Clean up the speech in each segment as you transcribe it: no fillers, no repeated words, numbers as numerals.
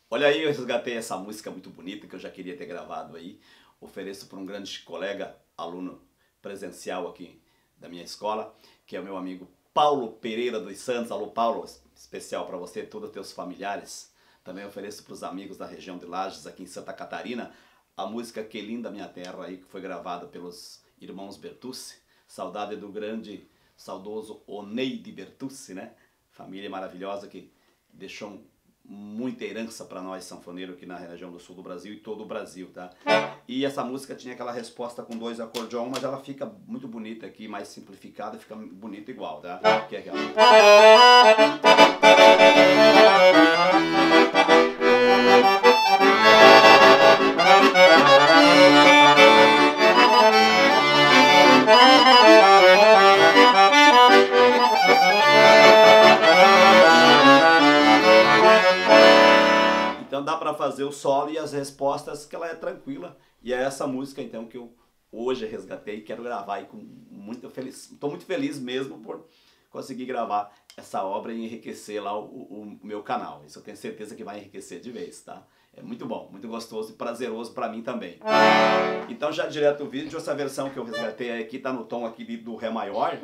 Olha aí, eu resgatei essa música muito bonita que eu já queria ter gravado aí. Ofereço para um grande colega, aluno presencial aqui da minha escola, que é o meu amigo Paulo Pereira dos Santos. Alô, Paulo, especial para você e todos os teus familiares. Também ofereço para os amigos da região de Lages, aqui em Santa Catarina, a música Que Linda Minha Terra, aí, que foi gravada pelos irmãos Bertucci. Saudade do grande, saudoso Oneide Bertucci, né? Família maravilhosa que deixou muita herança para nós sanfoneiros aqui na região do sul do Brasil e todo o Brasil, tá? E essa música tinha aquela resposta com 2 acordeões, mas ela fica muito bonita aqui, mais simplificada, fica bonita igual, tá? Que é aquela. Então dá para fazer o solo e as respostas que ela é tranquila. E é essa música então que eu hoje resgatei e quero gravar aí com muito feliz. Estou muito feliz mesmo por conseguir gravar essa obra e enriquecer lá o meu canal. Isso eu tenho certeza que vai enriquecer de vez, tá? É muito bom, muito gostoso e prazeroso para mim também. Então já direto o vídeo, essa versão que eu resgatei aqui tá no tom aqui do Ré maior.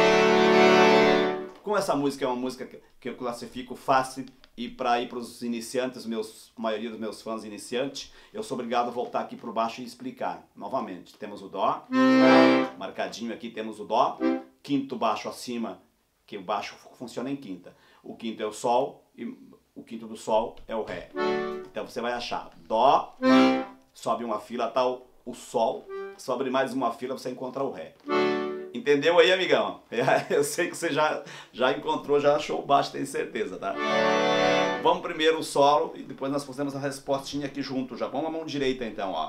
Como essa música é uma música que eu classifico fácil e para ir para os iniciantes, a maioria dos meus fãs iniciantes, eu sou obrigado a voltar aqui por baixo e explicar novamente. Temos o Dó, marcadinho aqui temos o Dó, quinto baixo acima, que o baixo funciona em quinta. O quinto é o Sol e o quinto do Sol é o Ré. Então você vai achar Dó, sobe uma fila, tá o Sol, sobe mais uma fila, você encontra o Ré. Entendeu aí, amigão? Eu sei que você já encontrou, já achou o baixo, tenho certeza, tá? Vamos primeiro o solo e depois nós fazemos a respostinha aqui junto já. Vamos a mão direita então, ó.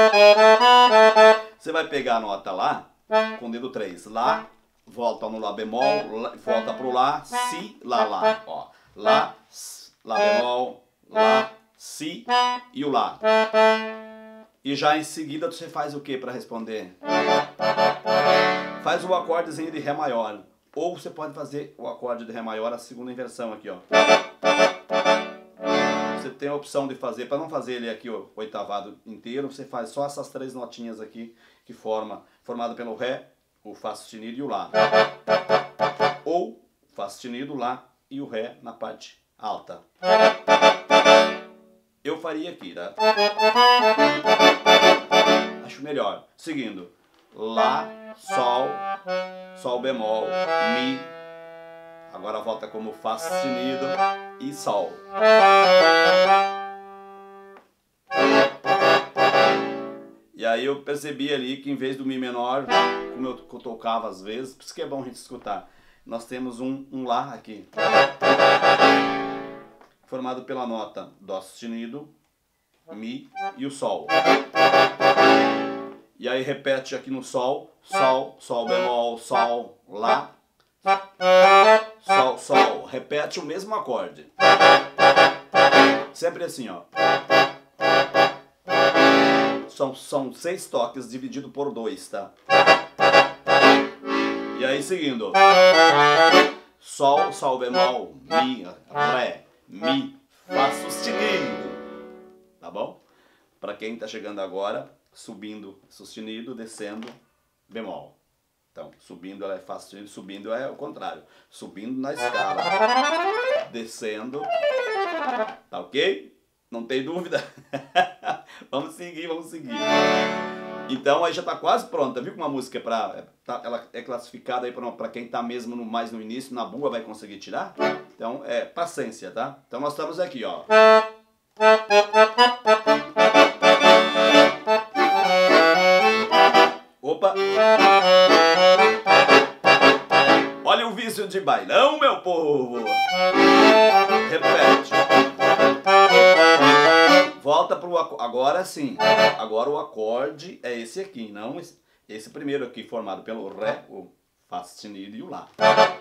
Você vai pegar a nota Lá com o dedo 3. Lá, volta no Lá bemol, volta pro Lá, Si, Lá, Lá. Ó. Lá, Lá bemol, Lá, Si e o Lá. E já em seguida você faz o que para responder? Faz o acordezinho de Ré maior. Ou você pode fazer o acorde de Ré maior, a segunda inversão aqui, ó. Você tem a opção de fazer, para não fazer ele aqui, ó, oitavado inteiro, você faz só essas 3 notinhas aqui, que formado pelo Ré, o Fá sustenido e o Lá. Ou Fá sustenido, Lá e o Ré na parte alta. Eu faria aqui, tá? Acho melhor. Seguindo. Lá, Sol, Sol bemol, Mi. Agora volta como Fá sustenido e Sol. E aí eu percebi ali que em vez do Mi menor, como eu tocava às vezes, por isso que é bom a gente escutar, nós temos um Lá aqui. Formado pela nota Dó sustenido, Mi e o Sol. E aí repete aqui no Sol, Sol, Sol bemol, Sol, Lá, Sol, Sol. Repete o mesmo acorde. Sempre assim, ó. São 6 toques dividido por 2, tá? E aí seguindo. Sol, Sol bemol, Mi, Ré, Mi, Fá sustenido. Tá bom? Para quem tá chegando agora, subindo sustenido, descendo bemol. Então, subindo ela é Fá sustenido, subindo é o contrário. Subindo na escala, descendo, tá ok? Não tem dúvida? Vamos seguir, vamos seguir. Então aí já tá quase pronta, viu que uma música ela é classificada aí para quem tá mesmo mais no início, na boa vai conseguir tirar? Então é paciência, tá? Então nós estamos aqui, ó. Opa! Olha o vício de bailão, meu povo! Repete. Volta pro acorde. Agora sim. Agora o acorde é esse aqui, não esse primeiro aqui, formado pelo Ré, o Fá sustenido e o Lá.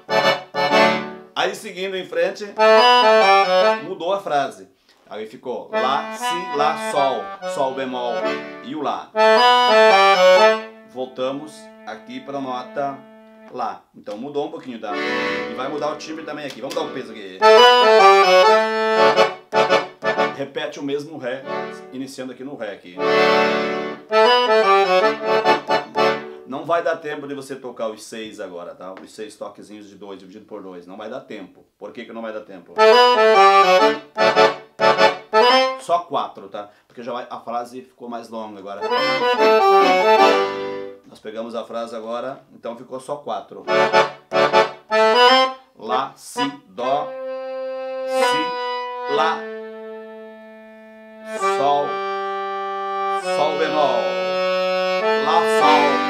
Aí seguindo em frente, mudou a frase. Aí ficou Lá, Si, Lá, Sol, Sol bemol e o Lá. Voltamos aqui para a nota Lá. Então mudou um pouquinho, tá? E vai mudar o timbre também aqui. Vamos dar um peso aqui. Repete. repete o mesmo Ré, iniciando aqui no Ré aqui. Não vai dar tempo de você tocar os 6 agora, tá? Os 6 toquezinhos de 2 dividido por 2. Não vai dar tempo. Por que que não vai dar tempo? Só 4, tá? Porque já a frase ficou mais longa agora. Nós pegamos a frase agora, então ficou só 4. Lá, Si, Dó, Si, Lá, Sol, Sol bemol, Lá, Sol.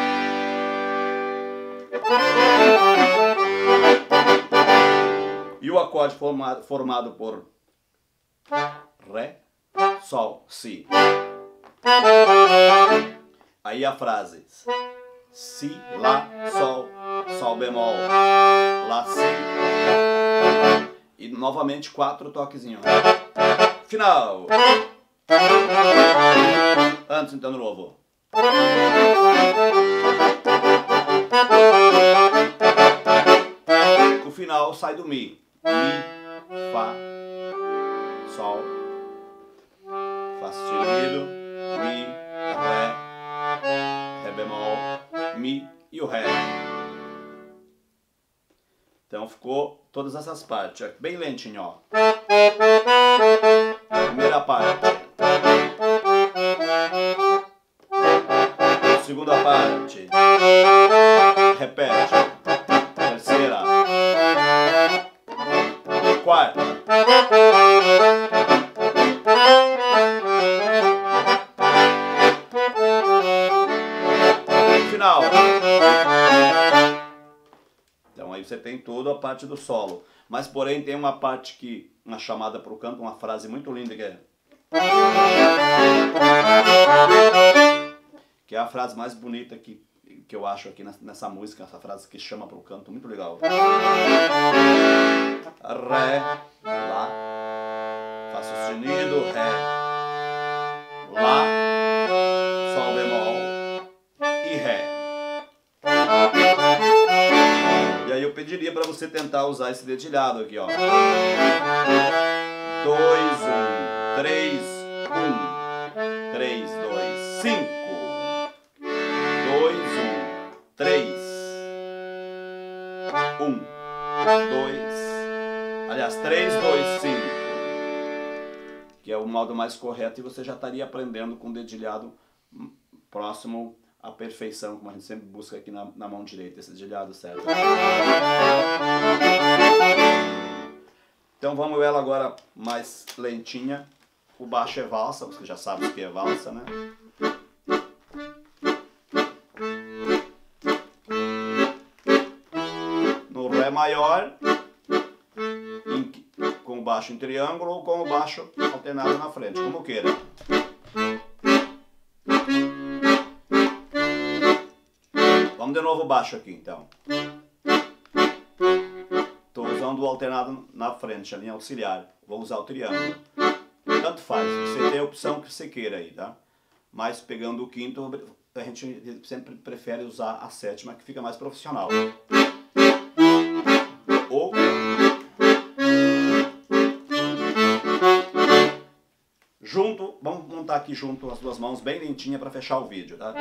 E o acorde formado por Ré, Sol, Si. Aí a frase Si, Lá, Sol, Sol bemol, Lá, Si. E novamente 4 toquezinhos. Final. Antes então de novo. O final sai do Mi. Mi, Fá, Sol, Fá sustenido, Mi, Ré, Ré bemol, Mi e o Ré. Então ficou todas essas partes, bem lentinho, ó. Primeira parte. Segunda parte. Repete. Terceira. Quarta. Final. Então aí você tem toda a parte do solo. Mas porém tem uma parte que, uma chamada para o canto, uma frase muito linda que é a frase mais bonita que eu acho aqui nessa música, essa frase que chama para o canto, muito legal. Ré, Lá, Fá sustenido, Ré, Lá, Sol bemol e Ré. E aí eu pediria para você tentar usar esse dedilhado aqui, ó. 2, 1, 3, 1, 3, 2, 5. 2, 1, 3, 1, 2, aliás, 3, 2, 5, que é o modo mais correto e você já estaria aprendendo com o dedilhado próximo à perfeição, como a gente sempre busca aqui na mão direita, esse dedilhado certo. Então vamos ela agora mais lentinha. O baixo é valsa, você já sabe o que é valsa, né? No Ré maior, com o baixo em triângulo ou com o baixo alternado na frente, como queira. Vamos de novo o baixo aqui então. Estou usando o alternado na frente, a linha auxiliar. Vou usar o triângulo. Tanto faz, você tem a opção que você queira aí, tá? Mas pegando o quinto, a gente sempre prefere usar a sétima, que fica mais profissional. Ou junto, vamos montar aqui junto as duas mãos bem lentinha para fechar o vídeo, tá?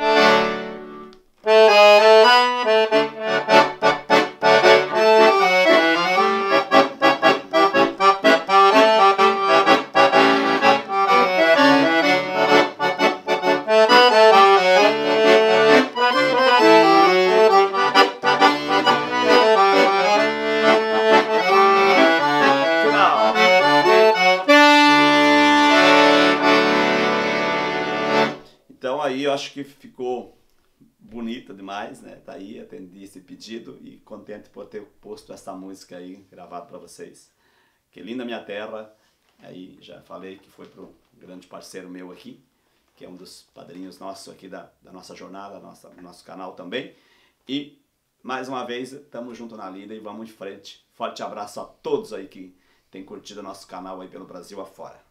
Então aí eu acho que ficou bonita demais, né? Tá aí, atendi esse pedido e contente por ter posto essa música aí, gravado para vocês. Que linda minha terra, aí já falei que foi pro grande parceiro meu aqui, que é um dos padrinhos nossos aqui da nossa jornada, do nosso canal também. E mais uma vez, estamos junto na lida e vamos em frente. Forte abraço a todos aí que têm curtido nosso canal aí pelo Brasil afora.